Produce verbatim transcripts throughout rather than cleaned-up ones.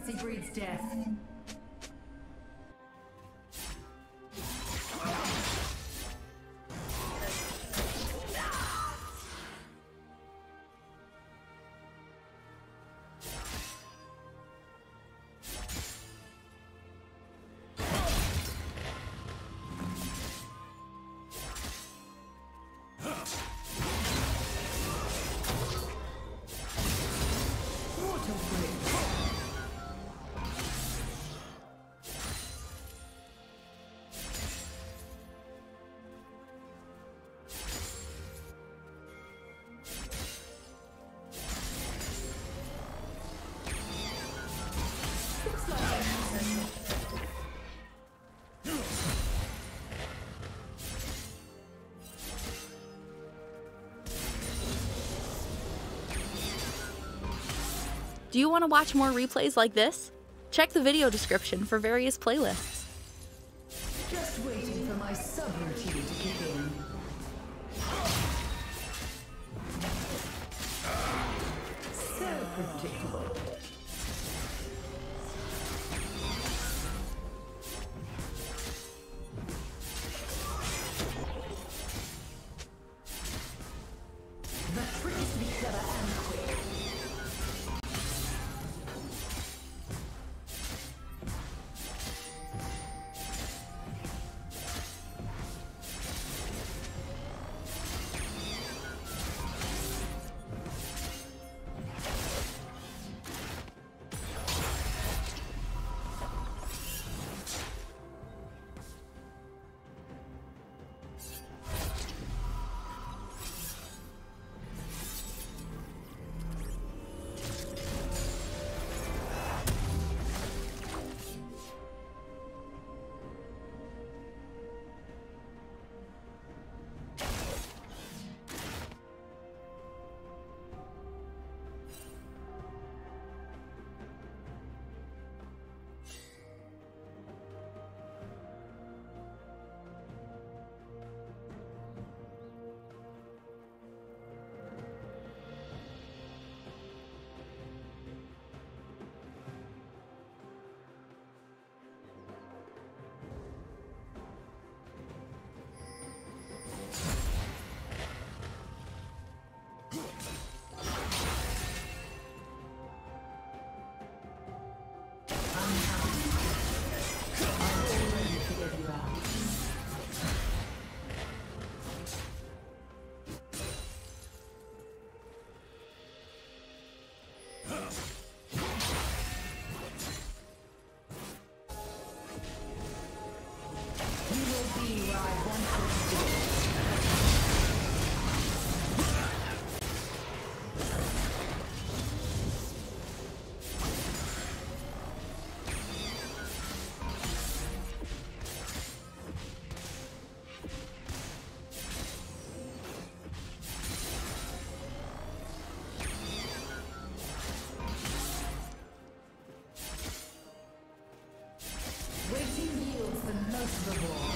Mercy breeds death. Do you want to watch more replays like this? Check the video description for various playlists. Just waiting for my subroutine to kick in. So predictable. The trick is to be clever and quick. Waiting yields the most reward.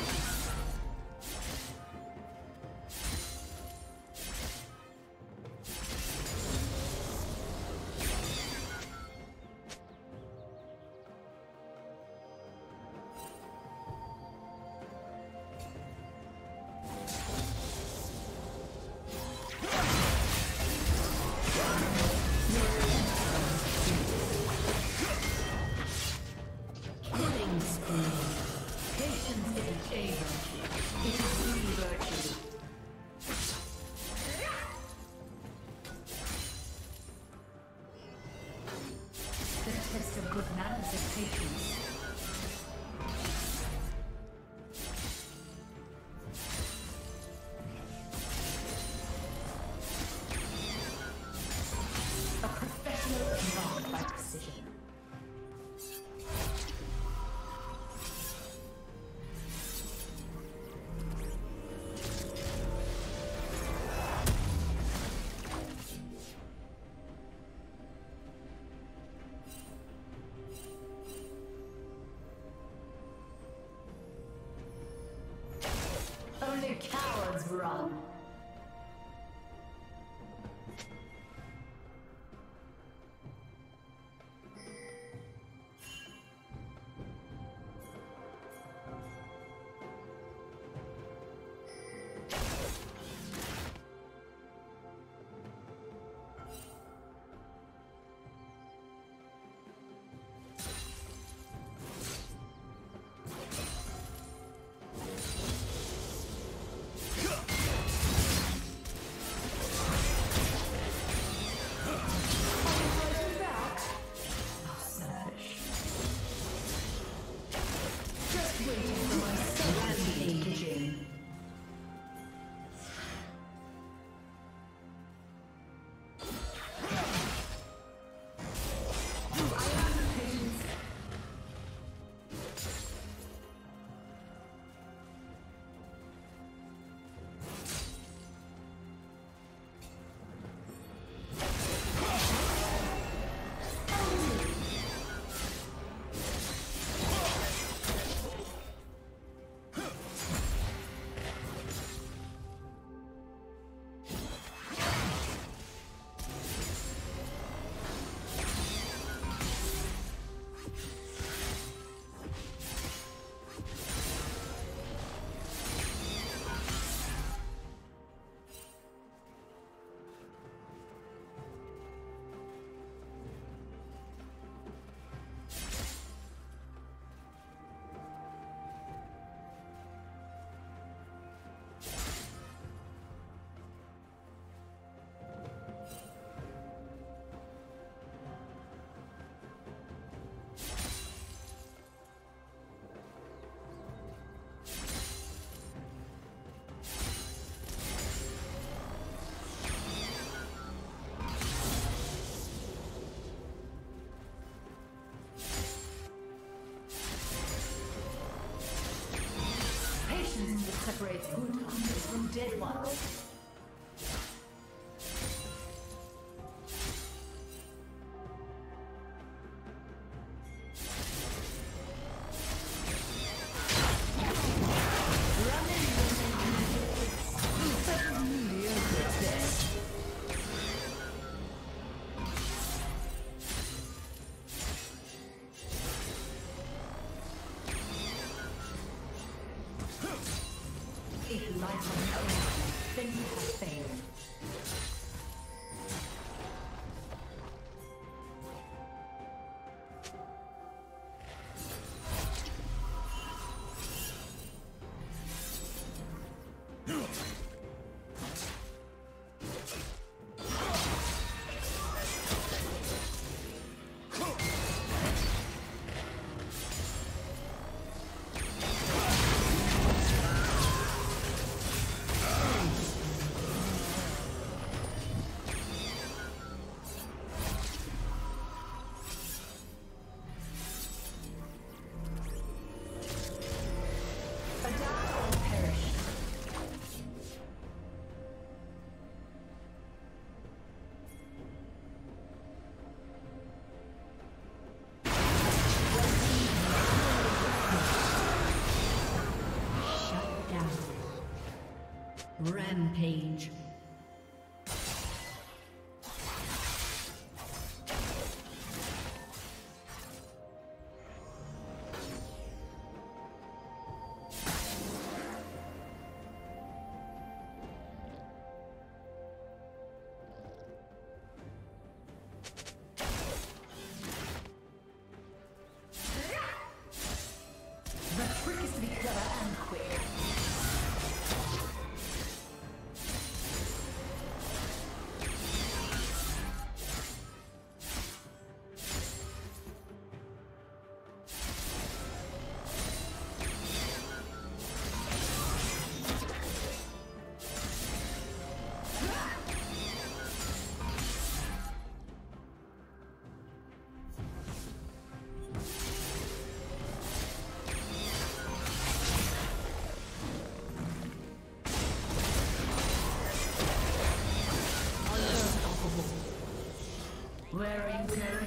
Test of good manners and patience. A professional marked by precision. Only cowards run. separates good hunters from dead ones. If you like on your own, then you have failed. Rampage. The trick is to be clever and quick. Wearing wearing.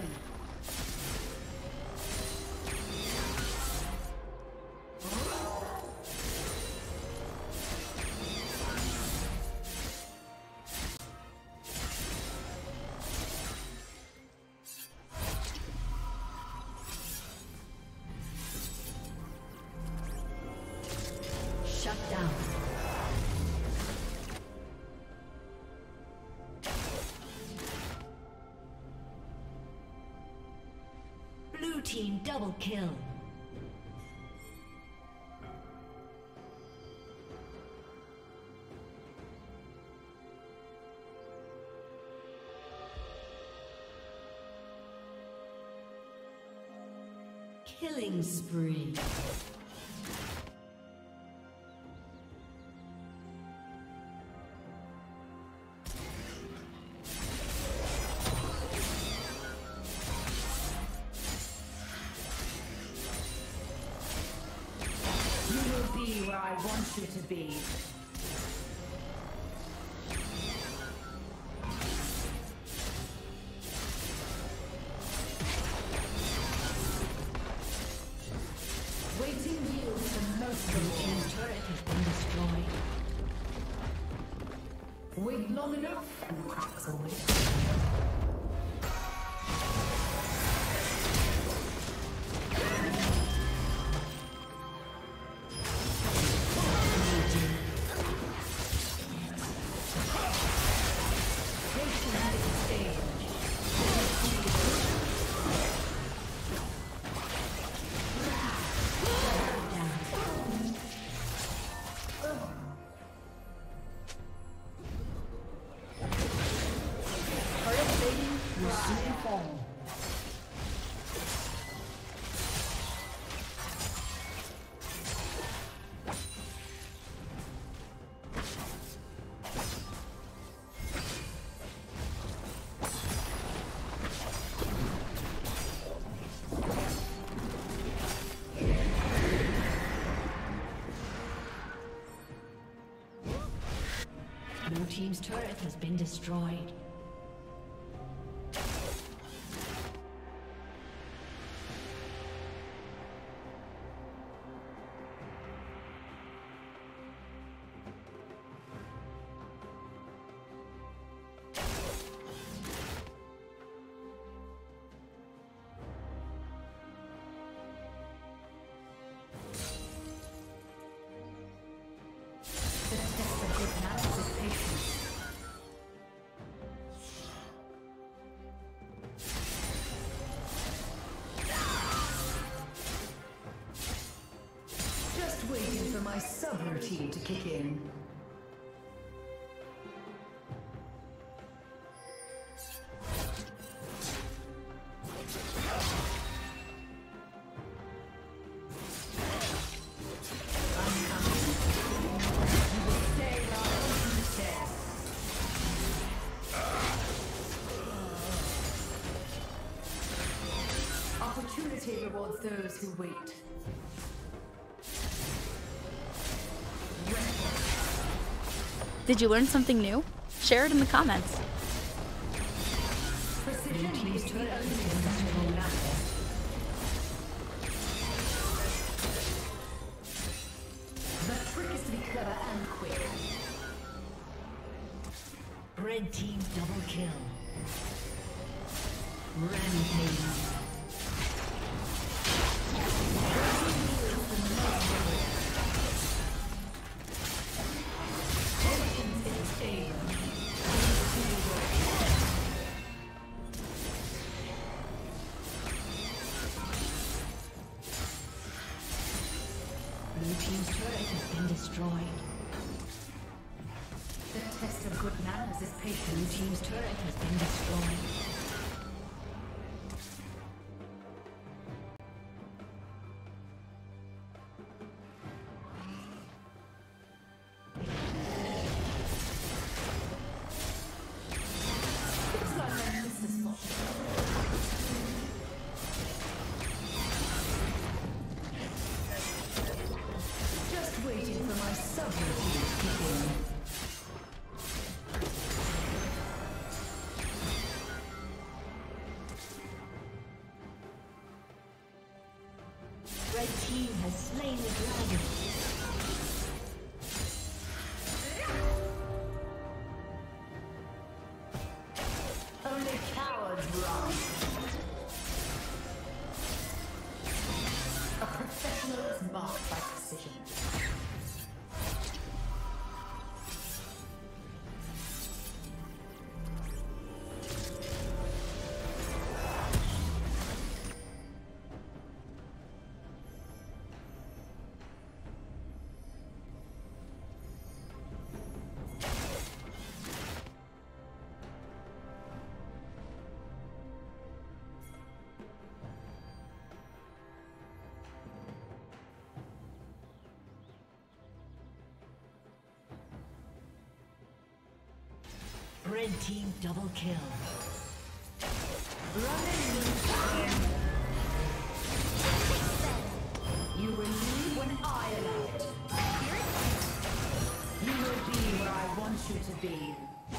Shut down. Blue team double kill. Killing spree. Be where I want you to be. Waiting yields the most of the turret has been destroyed. Wait long enough and cracks away. Blue team's turret has been destroyed. Waiting for my subroutine to kick in. Opportunity rewards those who wait. Did you learn something new? Share it in the comments. Precision team's turret has been destroyed. The trick is to be clever and quick. Red team double kill. Rampage. Blue team's turret has been destroyed. The test of good manners is patience. Blue team's turret has been destroyed. Waiting for my subroutine to kick in. Red team has slain the dragon. Only cowards run. A professional is marked by precision. Red team double kill. You will leave when I allow it. You will be where I want you to be.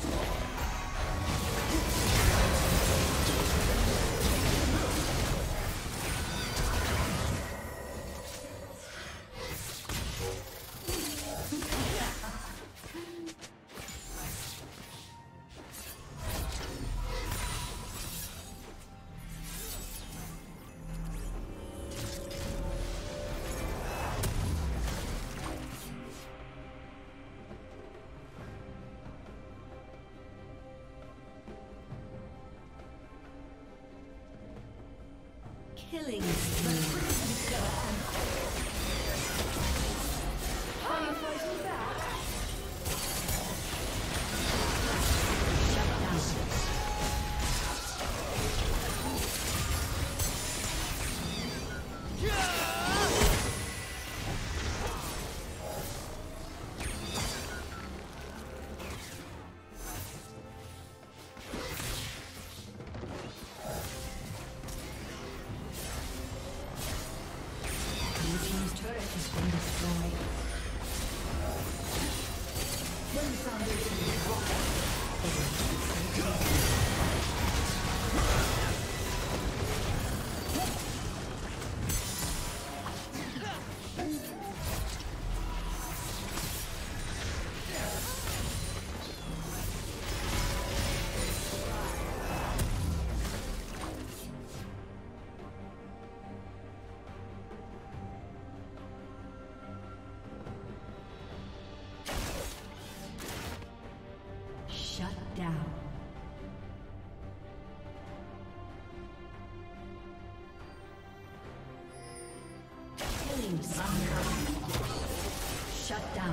Killing. Are you fighting back? Shut down. When the foundation is wrong. Shut down. Killing spree. Shut down.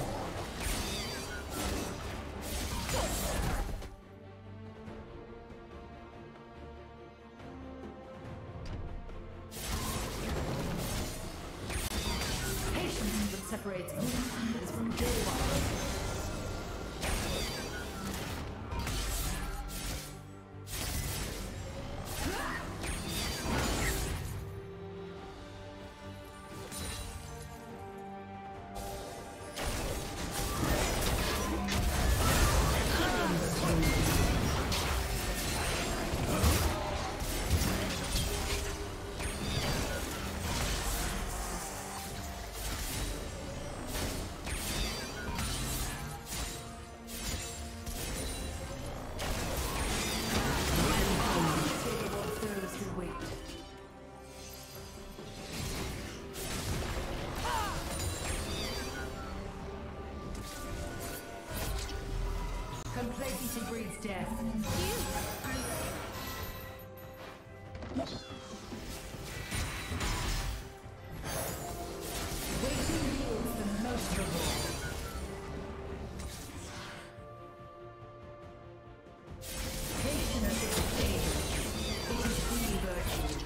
Patience is what separates good from day one. Complacency breeds death. Waiting heals the most of all. Patience is a favor. It is free virtue.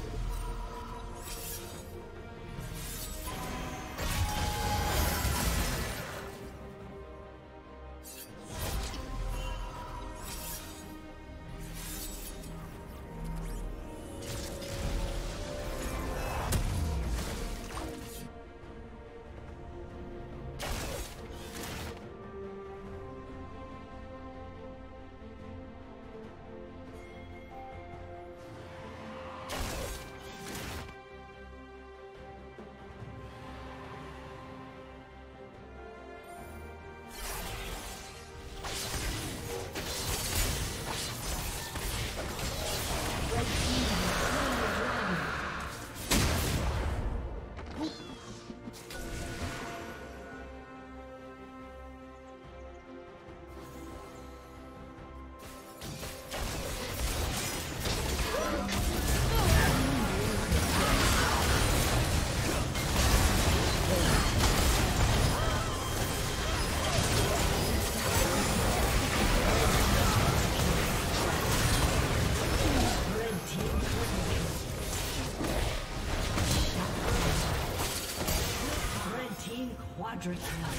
Quadra kill.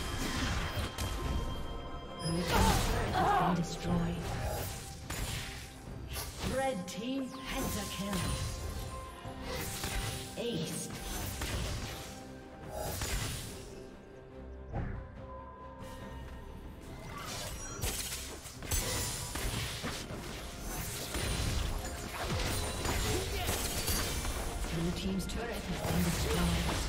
Blue team's turret has been destroyed. Red team pentakill. Ace. Blue team's turret has been destroyed.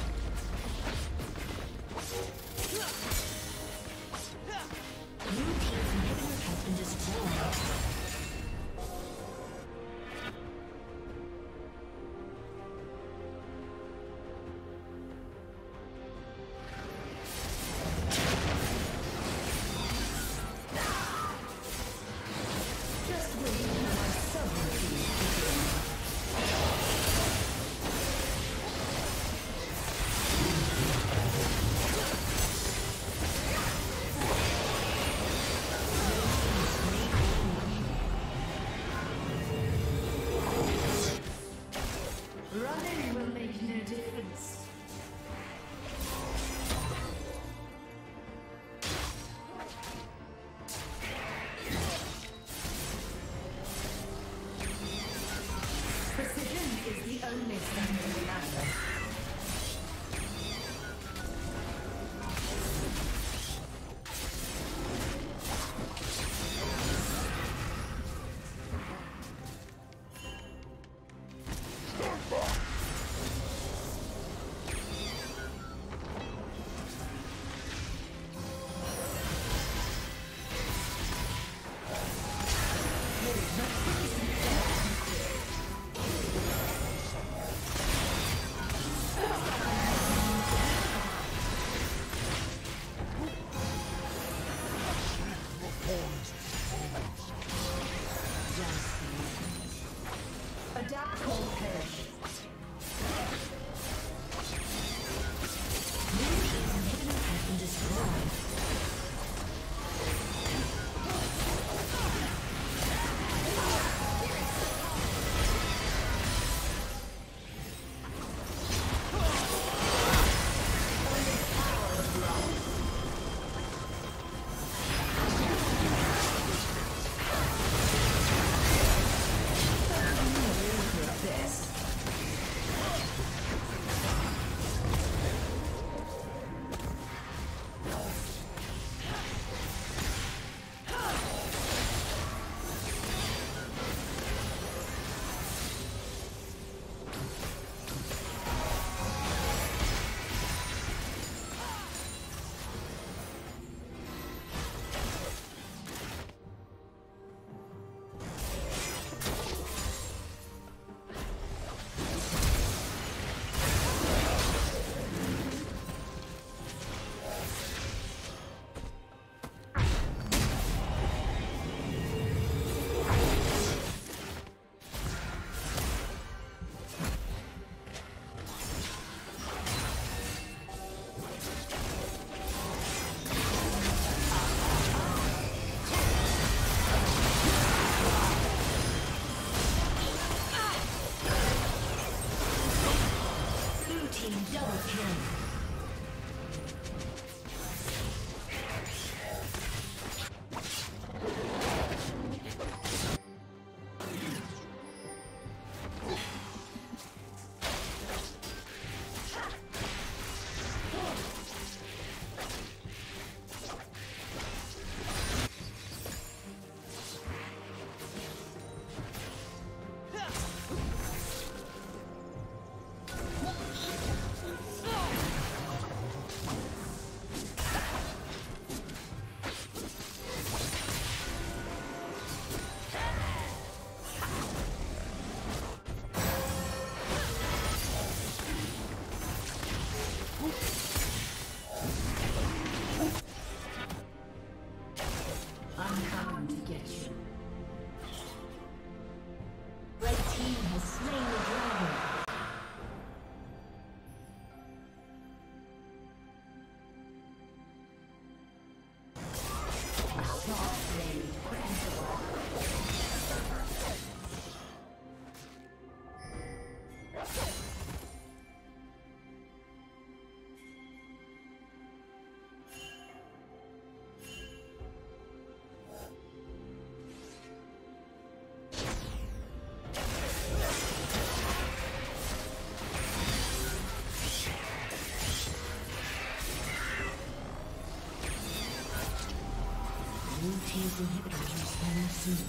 Blue team's inhibitor will spawn soon.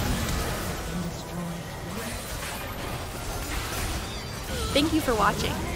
Thank you for watching.